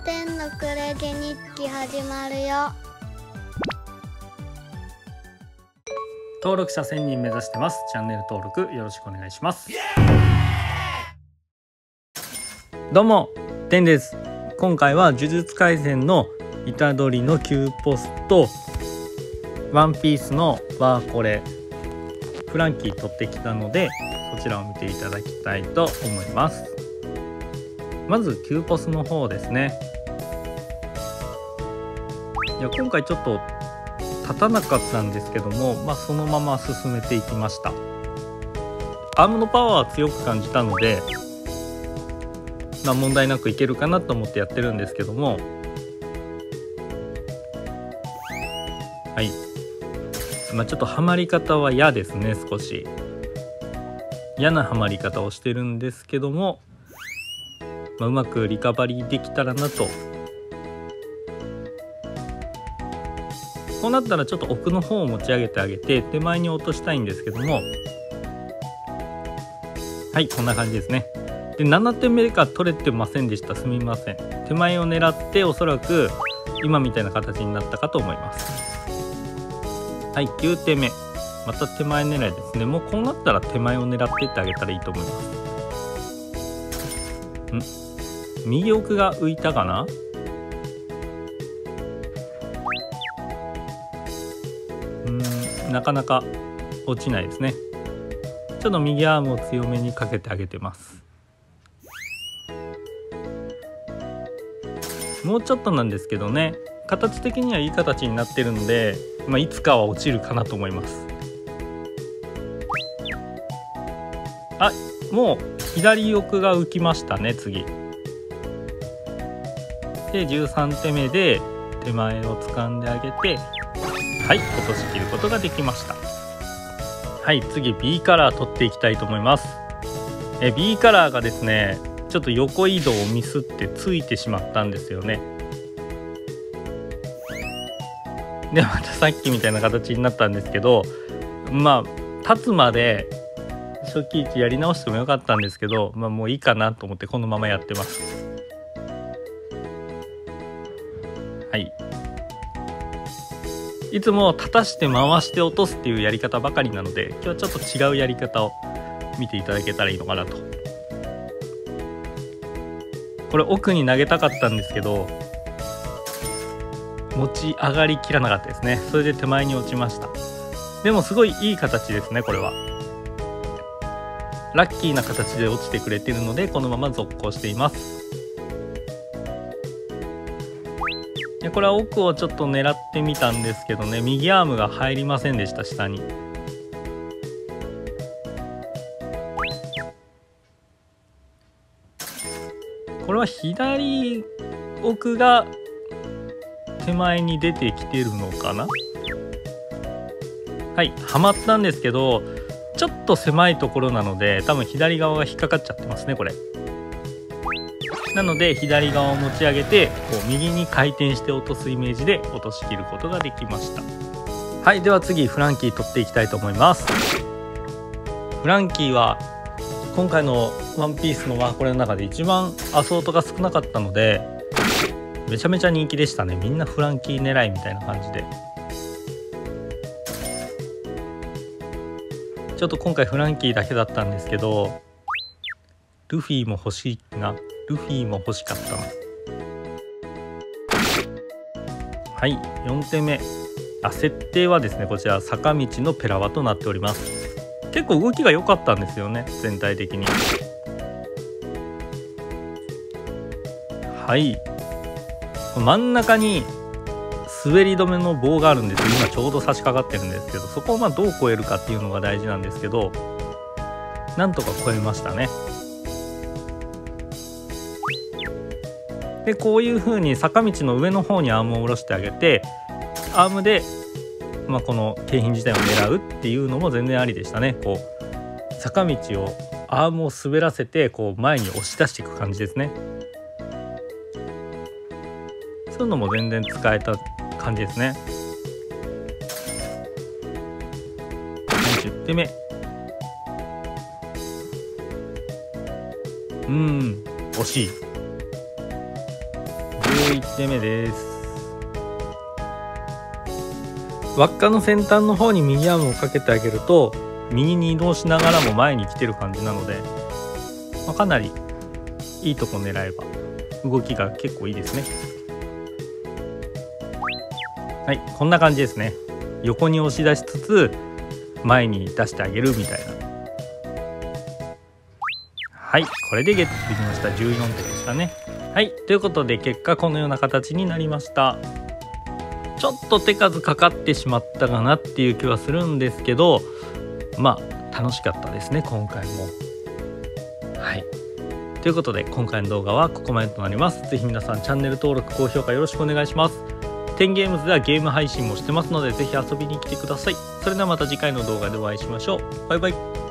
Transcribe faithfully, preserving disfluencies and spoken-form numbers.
天のクレジ日記始まるよ。 登録者せんにん目指してます。チャンネル登録よろしくお願いします。どうも天です。今回は呪術廻戦の虎杖のQポスト、ワンピースのワーコレ、フランキー取ってきたのでそちらを見ていただきたいと思います。まずQポスの方ですね。いや今回ちょっと立たなかったんですけども、まあ、そのまま進めていきました。アームのパワーは強く感じたので、まあ、問題なくいけるかなと思ってやってるんですけども、はい、まあ、ちょっとハマり方は嫌ですね。少し嫌なハマり方をしてるんですけども、まあ、うまくリカバリーできたらなと。こうなったらちょっと奥の方を持ち上げてあげて手前に落としたいんですけども、はい、こんな感じですね。でななてんめが取れてませんでした。すみません。手前を狙っておそらく今みたいな形になったかと思います。はい、きゅうてんめまた手前狙いですね。もうこうなったら手前を狙っていってあげたらいいと思います。ん右奥が浮いたかな。うーんなかなか落ちないですね。ちょっと右アームを強めにかけてあげてます。もうちょっとなんですけどね、形的にはいい形になってるので、まあ、いつかは落ちるかなと思います。あ、もう左奥が浮きましたね。次でじゅうさんてんめで手前を掴んであげて、はい、落としきることができました。はい、次 B カラー取っていきたいと思います。え B カラーがですね、ちょっと横移動をミスってついてしまったんですよね。でまたさっきみたいな形になったんですけど、まあ立つまで初期位置やり直してもよかったんですけど、まあ、もういいかなと思ってこのままやってます。はい、いつも立たして回して落とすっていうやり方ばかりなので、今日はちょっと違うやり方を見ていただけたらいいのかなと。これ奥に投げたかったんですけど持ち上がりきらなかったですね。それで手前に落ちました。でもすごいいい形ですね。これはラッキーな形で落ちてくれているのでこのまま続行しています。でこれは奥をちょっと狙ってみたんですけどね、右アームが入りませんでした。下にこれは左奥が手前に出てきてるのかな。はい、はまったんですけどちょっと狭いところなので多分左側が引っかかっちゃってますね。これなので左側を持ち上げてこう右に回転して落とすイメージで落としきることができました。はい、では次フランキー取っていきたいと思います。フランキーは今回のワンピースのワーコレの中で一番アソートが少なかったのでめちゃめちゃ人気でしたね。みんなフランキー狙いみたいな感じで、ちょっと今回フランキーだけだったんですけどルフィも欲しいな。ルフィも欲しかったな。はい、よんてんめあ設定はですね、こちら坂道のペラワとなっております。結構動きが良かったんですよね、全体的に。はい、真ん中に滑り止めの棒があるんですよ。今ちょうど差し掛かってるんですけど、そこをまあどう越えるかっていうのが大事なんですけど、なんとか越えましたね。でこういう風に坂道の上の方にアームを下ろしてあげて、アームで、まあ、この景品自体を狙うっていうのも全然ありでしたね。こう坂道をアームを滑らせてこう前に押し出していく感じですね。そういうのも全然使えた感じですね。じゅってんめうーん惜しい。じゅういってんめです。輪っかの先端の方に右アームをかけてあげると右に移動しながらも前に来てる感じなので、まあ、かなりいいとこ狙えば動きが結構いいですね。はい、こんな感じですね。横に押し出しつつ前に出してあげるみたいな。はい、これでゲットできました。じゅうよんてんでしたね。はい、ということで結果このような形になりました。ちょっと手数かかってしまったかなっていう気はするんですけど、まあ楽しかったですね今回も。はい、ということで今回の動画はここまでとなります。ぜひ皆さんチャンネル登録高評価よろしくお願いします。テンゲームズではゲーム配信もしてますのでぜひ遊びに来てください。それではまた次回の動画でお会いしましょう。バイバイ。